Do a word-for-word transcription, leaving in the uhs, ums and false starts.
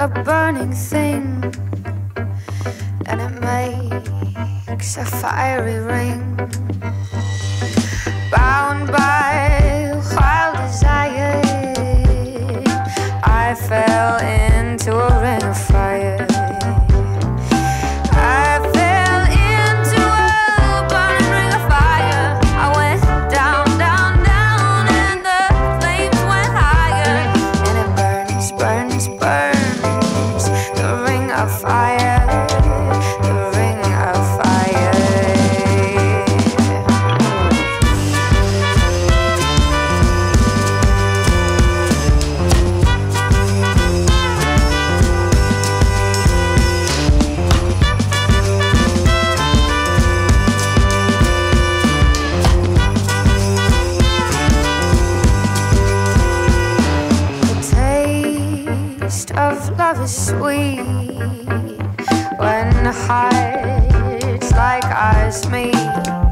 a burning thing, and it makes a fiery ring. Bound by wild desire, I fell into a ring of fire. I fell into a burning ring of fire. I went down, down, down, and the flames went higher. And it burns, burns, burns, the ring of fire, the ring of fire. Of love is sweet when hearts like ours meet.